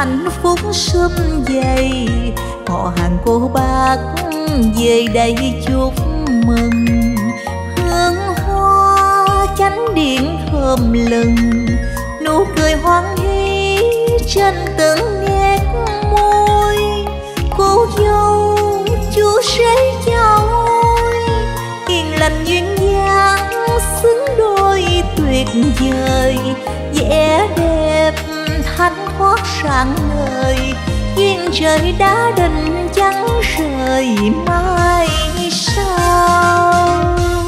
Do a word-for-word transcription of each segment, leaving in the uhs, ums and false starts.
hạnh phúc sum vầy, họ hàng cô bác về đây chúc mừng. Hương hoa chánh điện thơm lừng, nụ cười hoan hỷ trên từng nét môi. Cô dâu chú rể cháu hiền lành duyên dáng xứng đôi tuyệt vời. Vẻ đẹp thanh thoát rạng ngời, duyên trời đã định chẳng rời mai sau.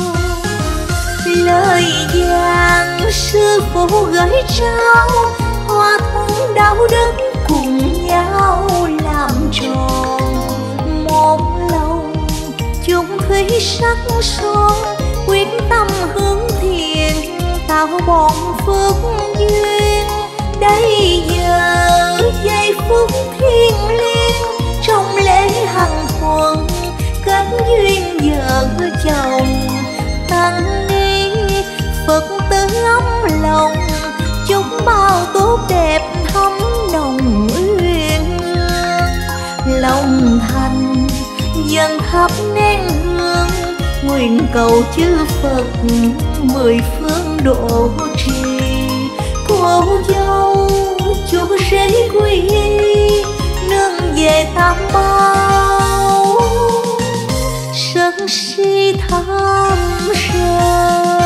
Lời vàng sư phụ gửi trao, hoa thuận đạo đức cùng nhau làm tròn một lòng. Chung thủy sắc son quyết tâm hướng thiện, tạo bọn phước duyên. Đây giờ giây phút thiêng liêng, trong lễ hằng thuận kết duyên vợ chồng. Tăng ni Phật tử ấm lòng, chúc bao tốt đẹp thắm nồng uyên ương. Lòng thành dâng thắp nén hương, nguyện cầu chư Phật mười phương độ trì. Cô dâu chú rể quy y, nương về tam bảo sân si thăm rơi.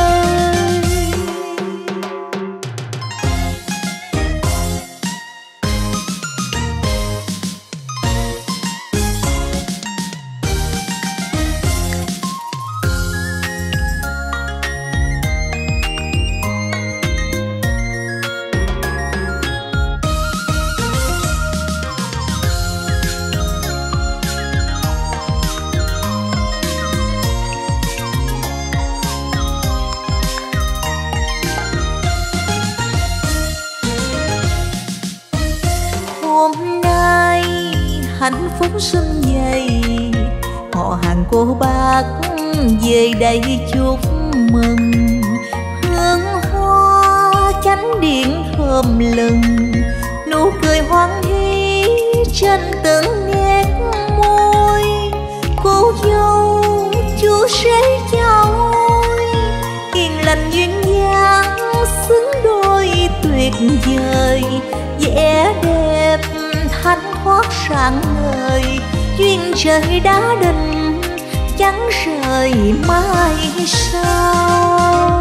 Hạnh phúc sum vầy, họ hàng cô bác về đây chúc mừng. Hương hoa chánh điện thơm lừng, nụ cười hoan hỷ trên từng nét môi. Cô dâu chú rể cháu hiền lành duyên dáng xứng đôi tuyệt vời. Vẻ đẹp thanh thoát rạng ngời, duyên trời đã định chẳng rời mai sau.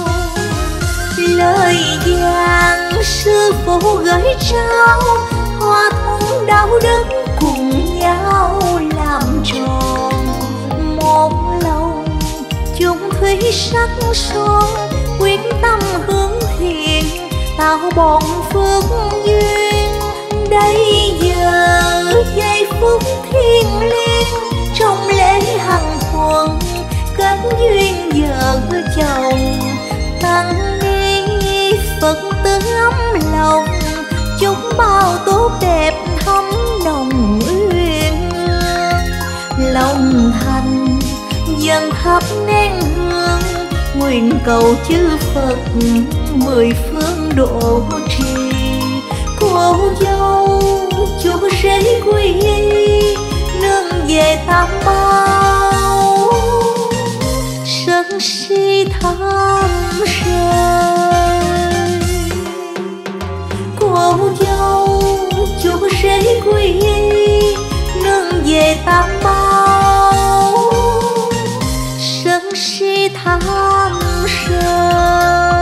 Lời vàng sư phụ gửi trao, hoa thuận đạo đức cùng nhau làm tròn một lòng. Chung thủy sắc son quyết tâm hướng thiện, tạo bọn phước duyên. Đây giờ giây phút thiêng liêng, trong lễ hằng thuận kết duyên vợ chồng. Tăng ni Phật tử ấm lòng, chúc bao tốt đẹp thắm nồng uyên ương. Lòng thành dâng thắp nén hương, nguyện cầu chư Phật mười phương độ trì. Cô dâu chú rể quy y, nương về tam bảo sân si thăm rơi. Cô dâu chú rể quy y, nương về tam bảo sân si thăm rơi.